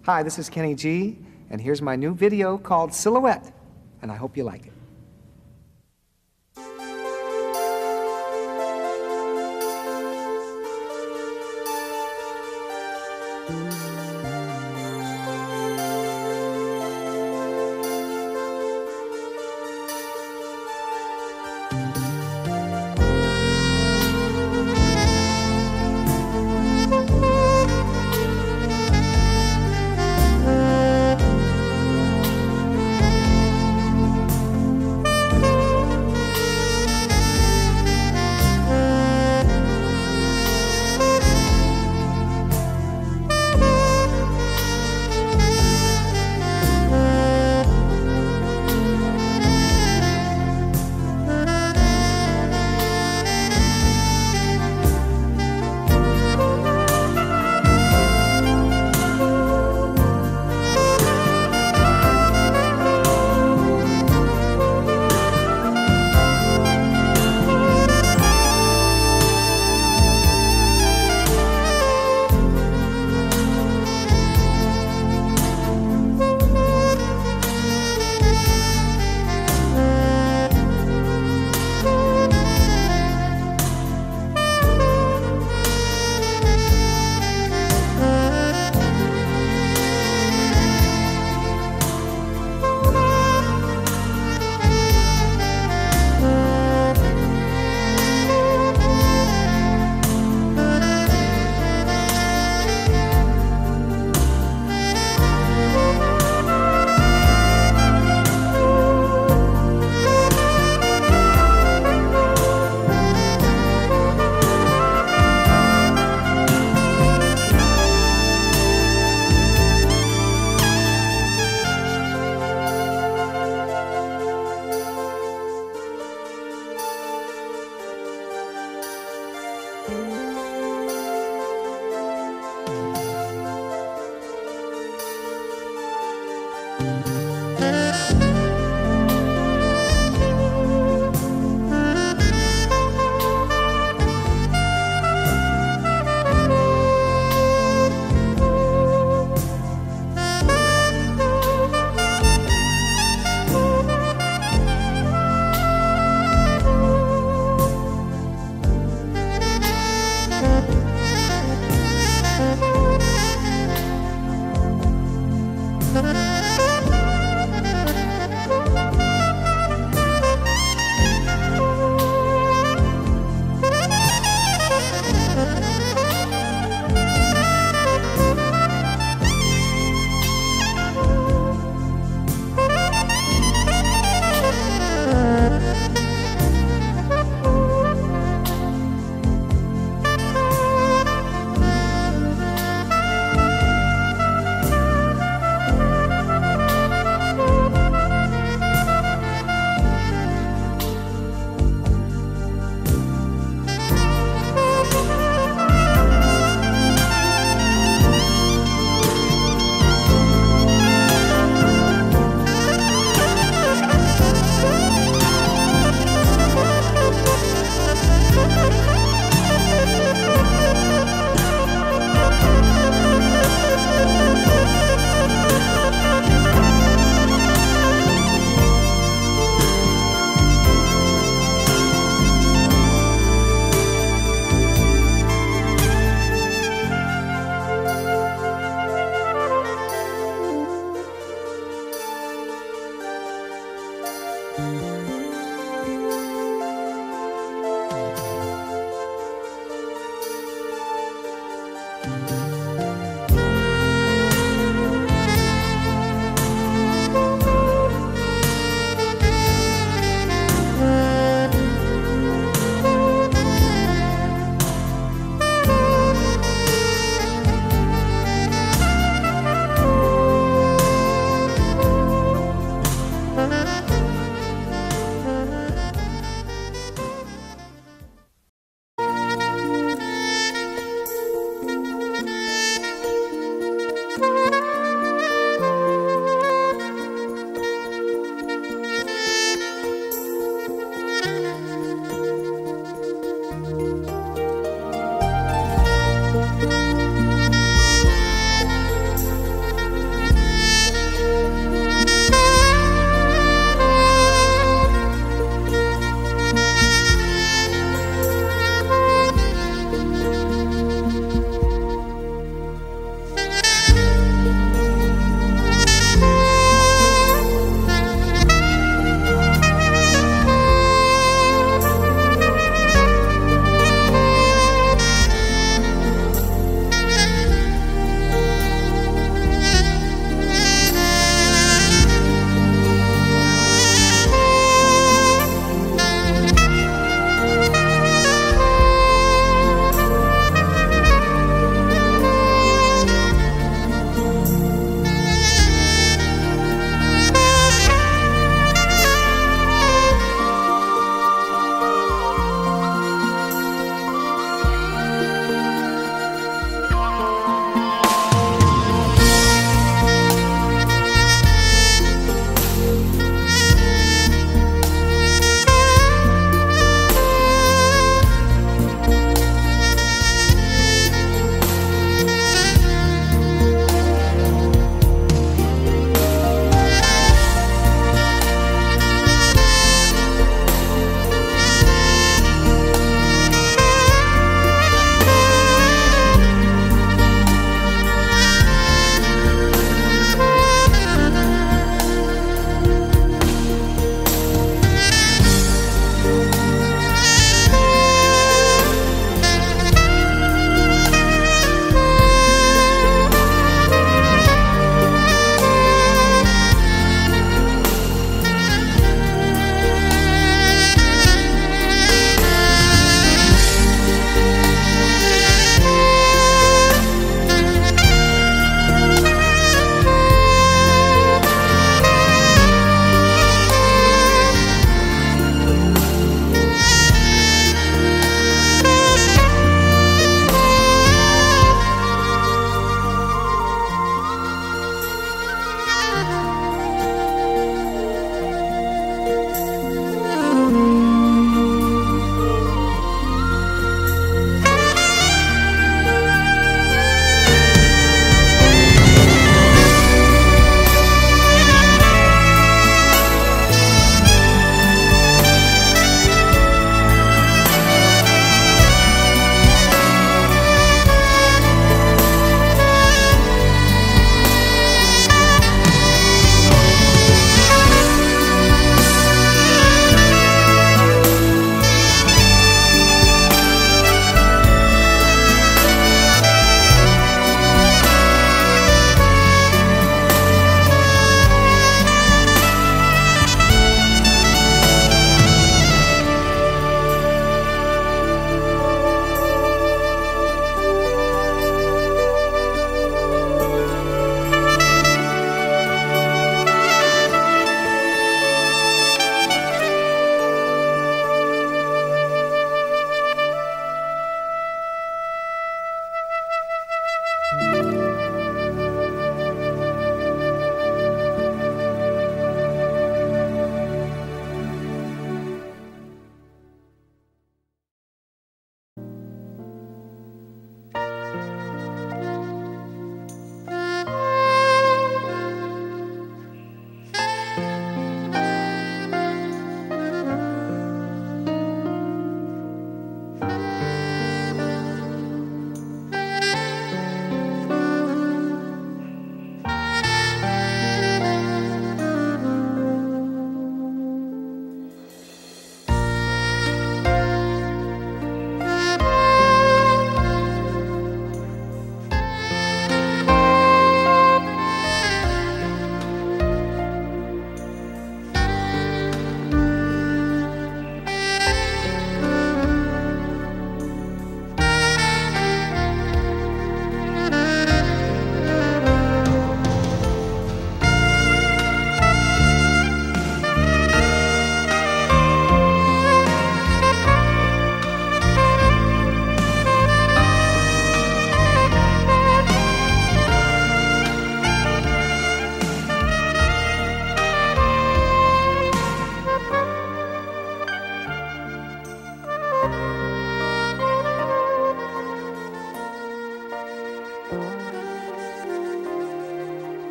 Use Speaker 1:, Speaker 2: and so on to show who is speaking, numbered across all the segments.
Speaker 1: Hi, this is Kenny G, and here's my new video called Silhouette, and I hope you like it.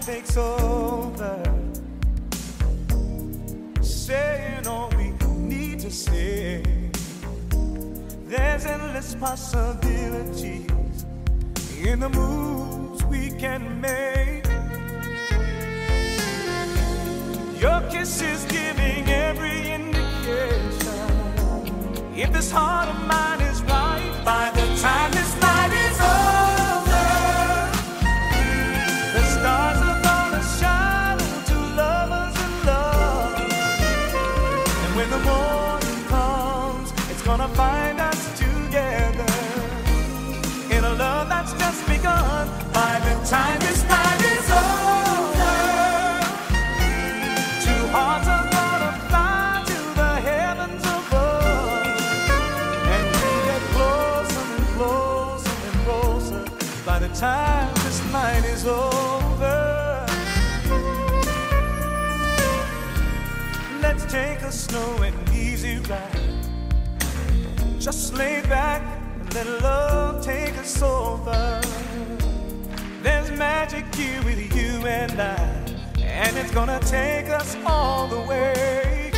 Speaker 2: takes over, saying all we need to say. There's endless possibilities in the moves we can make. Your kiss is giving every indication. If this heart of mine is right, by the time this night is over, the stars are gonna shine to lovers in love. And when the morning comes, it's gonna find us together in a love that's just begun. By the time this night is over, two hearts are gonna fly to the heavens above, and we get closer and closer and closer. By the time this night is over, let's take a slow and easy ride. Just lay back and let love take us over. There's magic here with you and I, and it's gonna take us all the way.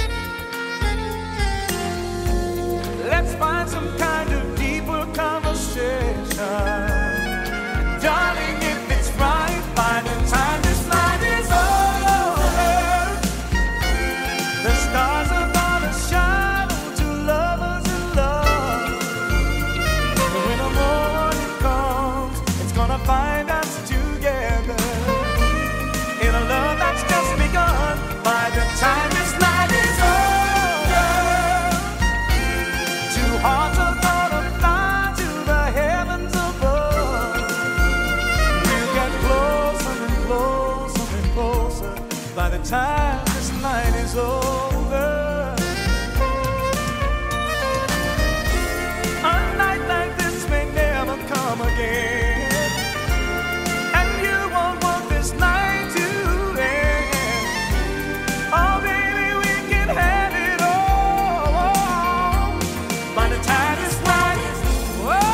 Speaker 2: Let's find some kind of deeper conversation. Darling, if it's right, by the time this night is over, the stars are gonna shine to lovers in love. When the morning comes, it's gonna find us together in a love that's just begun. By the time this night is over, two hearts are gonna fly to the heavens above. We'll get closer and closer and closer by the time this night is over. A night like this may never come again, and you won't want this night to end. Oh baby, we can have it all by the time this night is over.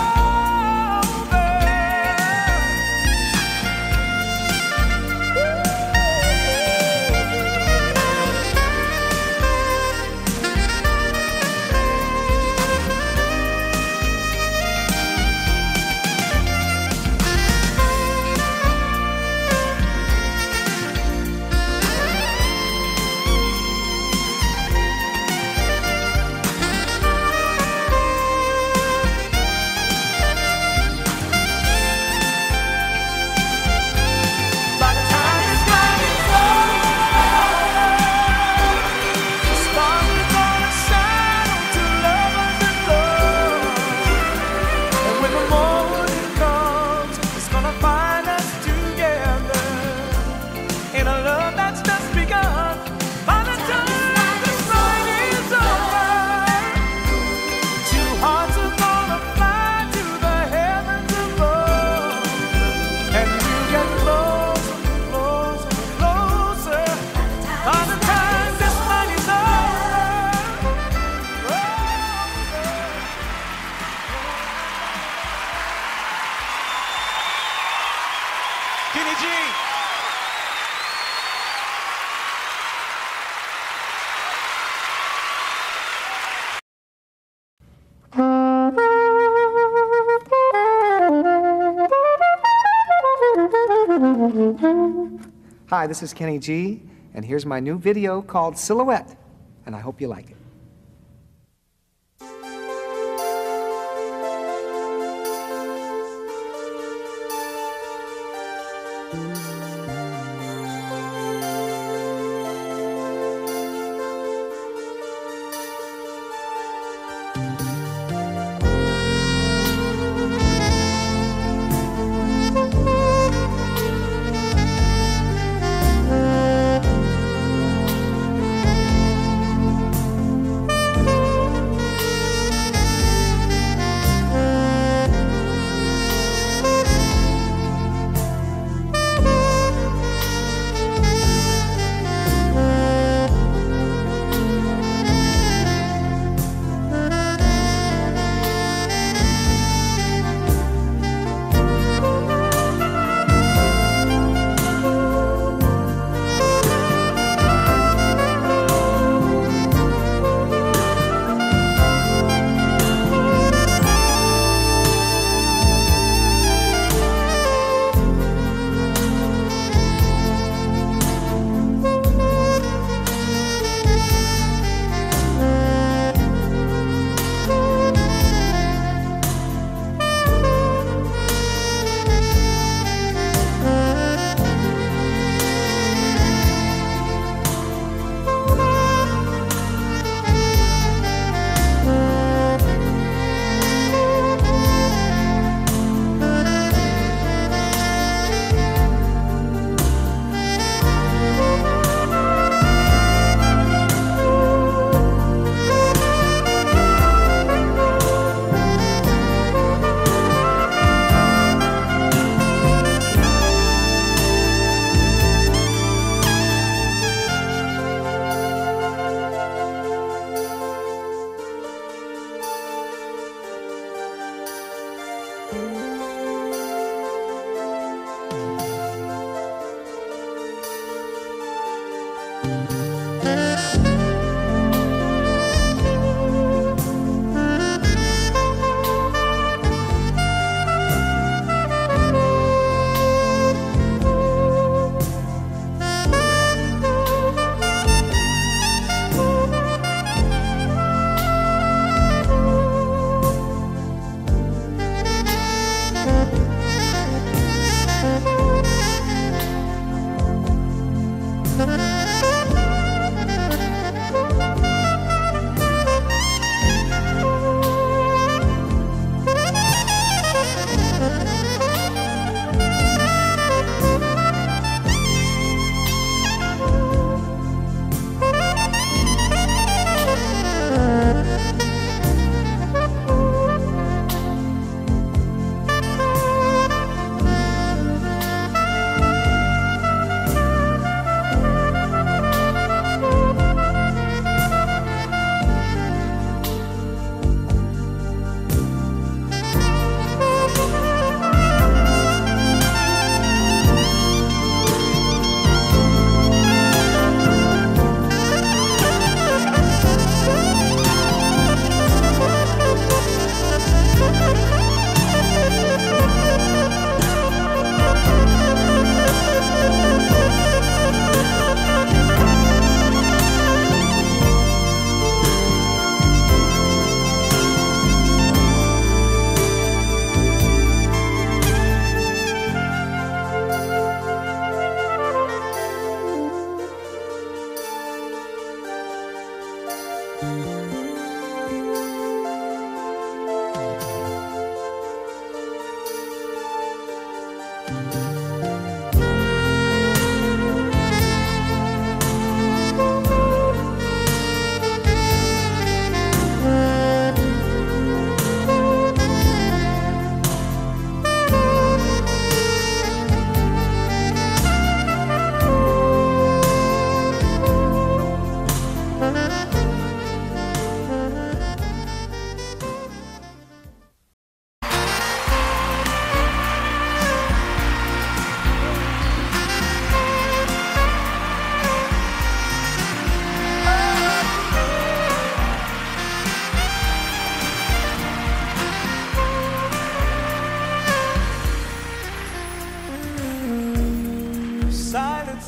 Speaker 2: By the time this night is over, the stars are gonna shine to lovers in love. And when the morning comes, it's gonna find us together in a love that's just begun. By the time this night is over, two hearts are gonna fly to the heavens above, and we'll get closer and closer and closer by the time this night is over. Kenny G.
Speaker 1: Hi, this is Kenny G, and here's my new video called Silhouette, and I hope you like it.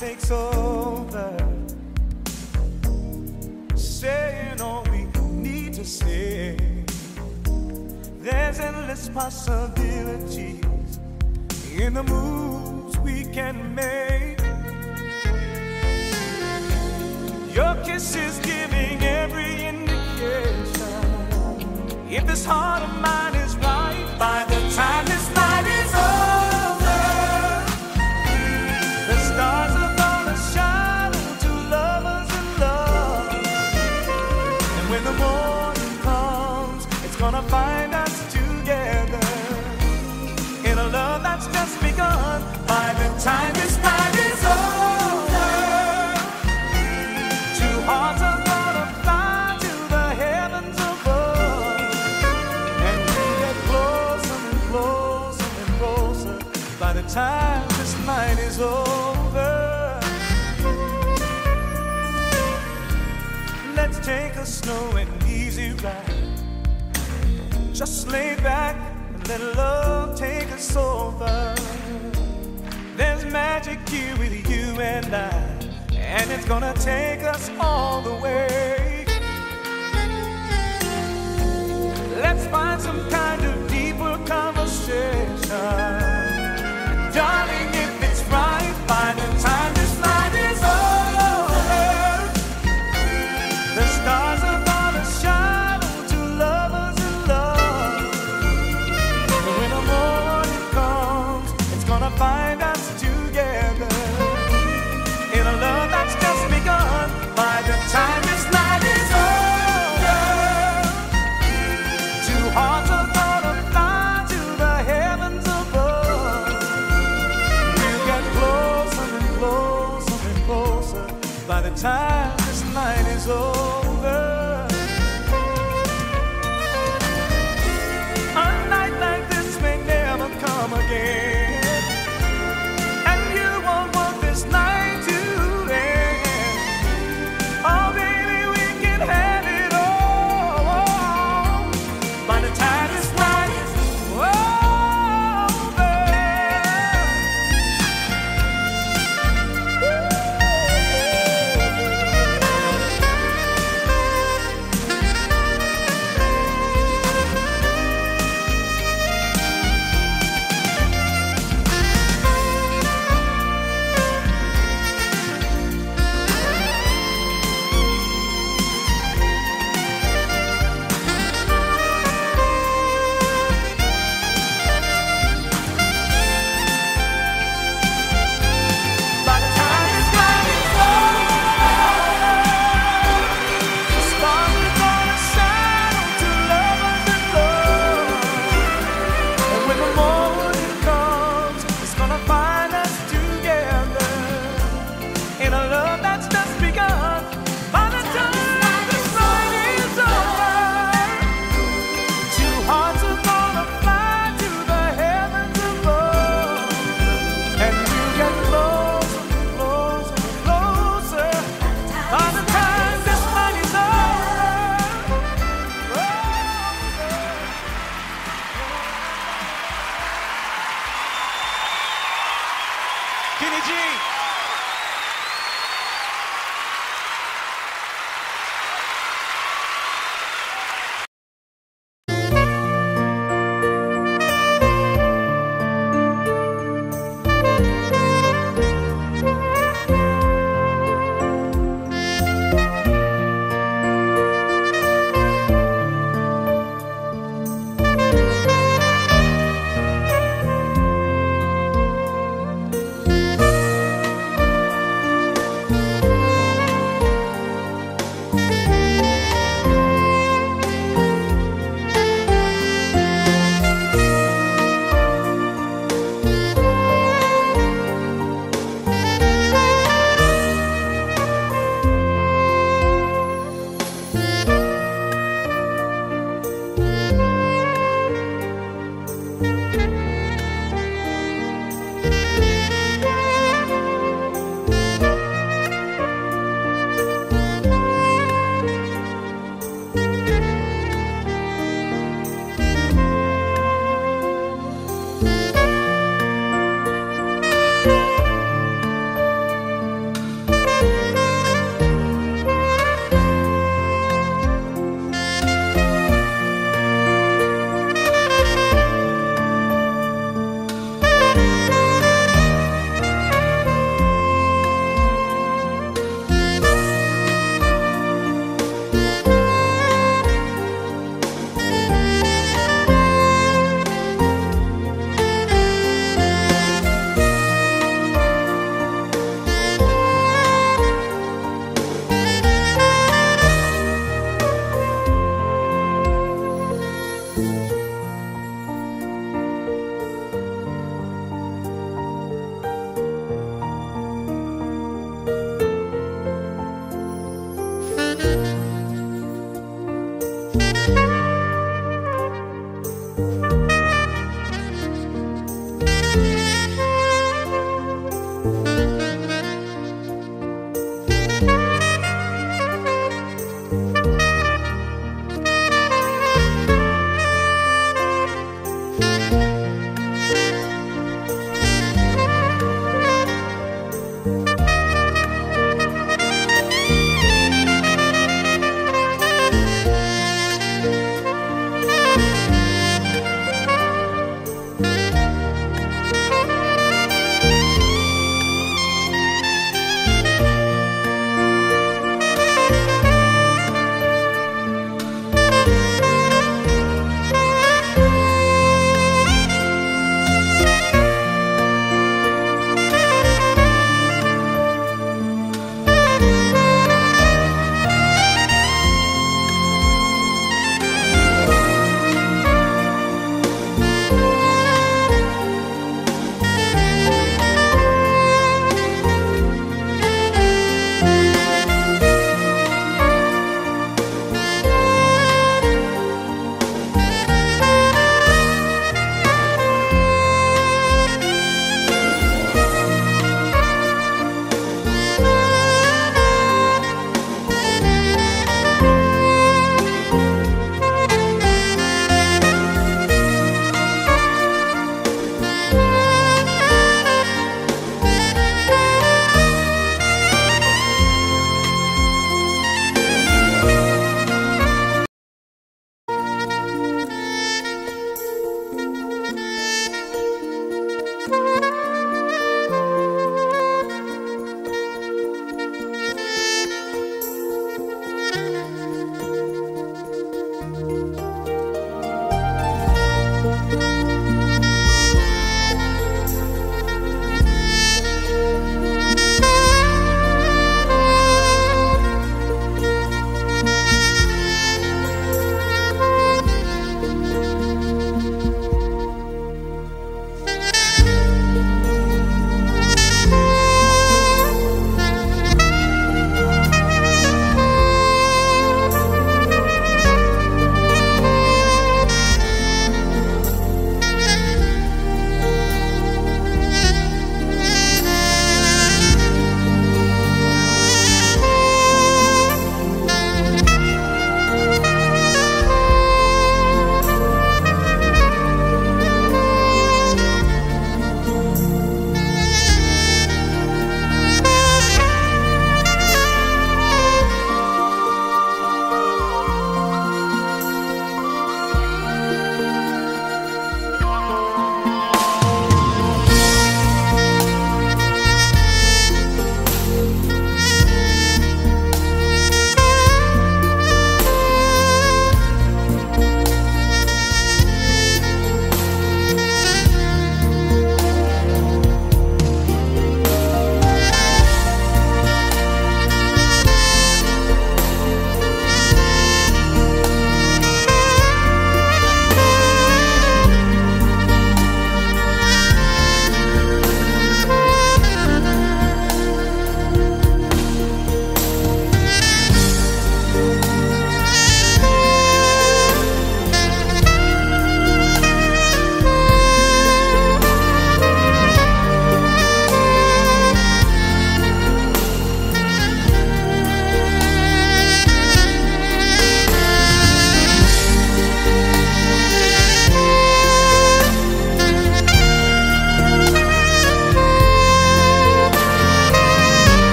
Speaker 2: takes over, saying all we need to say. There's endless possibilities in the moves we can make. Your kiss is giving every indication. If this heart of mine is right, by the time this night is over, the stars are gonna shine to lovers in love. And when the morning comes, it's gonna find us together in a love that's just begun. By the time this night is over, two hearts are gonna fly to the heavens above, and we get closer and closer and closer. By the time this night is over, let's take a slow and easy ride. Just lay back and let love take us over. There's magic here with you and I, and it's gonna take us all the way. Let's find some kind of deeper conversation. Darling, if it's right, by the time this night is over, the stars are gonna shine to lovers in love. When the morning comes, it's gonna find us together in a love that's just begun. By the time this night is over, two hearts are gonna fly to the heavens above. We'll get closer and closer and closer by the time this night is over. A night like this may never come again, and you won't want this night to end. Oh baby, we can have it all by the time this night is over. By the time this night is over, the stars are gonna shine to lovers in love. And when the morning comes, it's gonna find us together in a love that's just begun. By the time this night is over, two hearts are gonna fly to the heavens above, and we'll get closer and closer and closer by the time this night is over. Kenny G.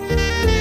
Speaker 2: Thank